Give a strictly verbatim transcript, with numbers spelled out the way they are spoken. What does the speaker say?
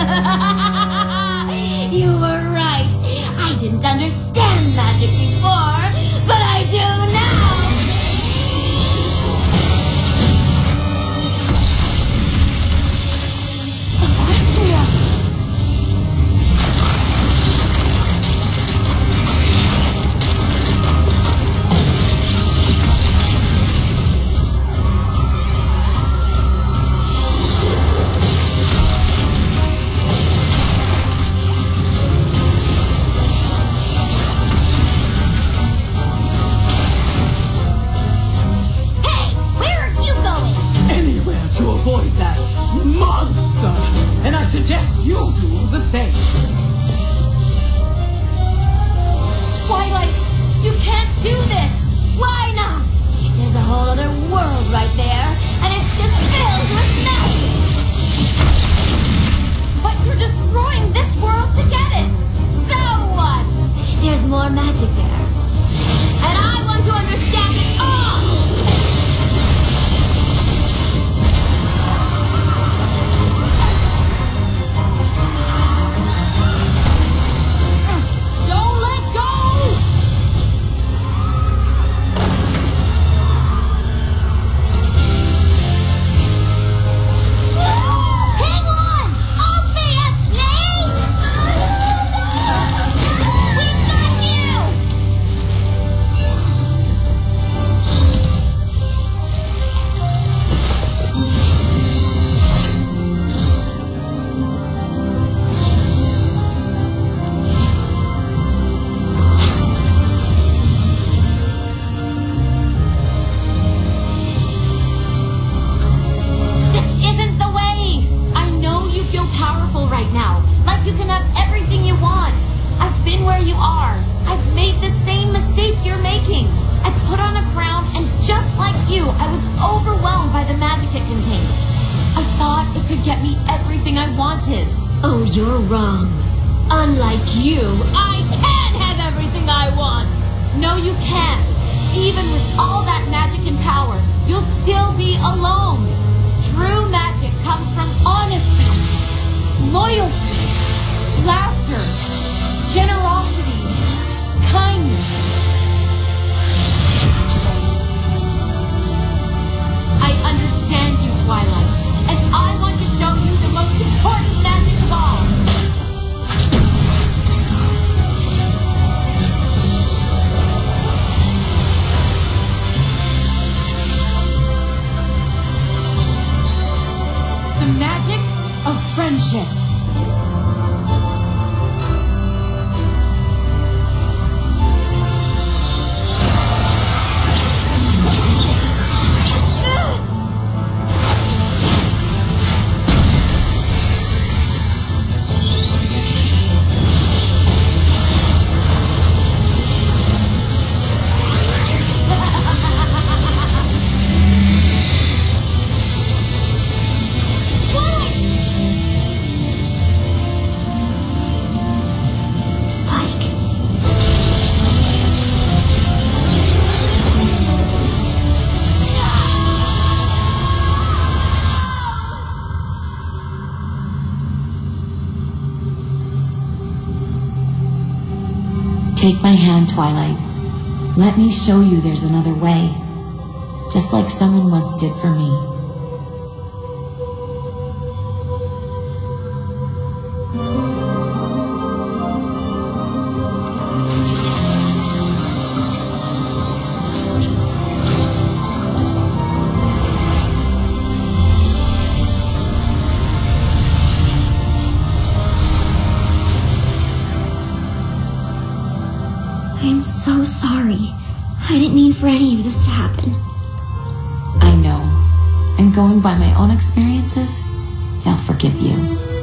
You were right. I didn't understand magic before, but I do now. Equestria! Avoid that monster, and I suggest you do the same. Twilight, you can't do this. Why not? There's a whole other world right there, and it's just filled with magic. But you're destroying this world to get it. So what? There's more magic there, and I want to understand it all. Oh, you're wrong. Unlike you, I can have everything I want. No, you can't. Even with all that magic and power, you'll still be alone. True magic comes from honesty, loyalty, laughter, generosity, kindness. I understand you, Twilight, and I want to show you the most important magic of all. The magic of friendship. Take my hand, Twilight. Let me show you there's another way, just like someone once did for me. I'm so sorry. I didn't mean for any of this to happen. I know. And going by my own experiences, they'll forgive you.